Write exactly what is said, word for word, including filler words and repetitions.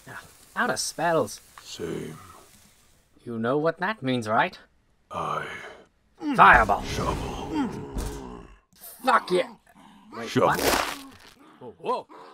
Out of spells. Same. You know what that means, right? I... Fireball. Shovel. Fuck yeah. Wait, Shovel. what? Whoa, whoa.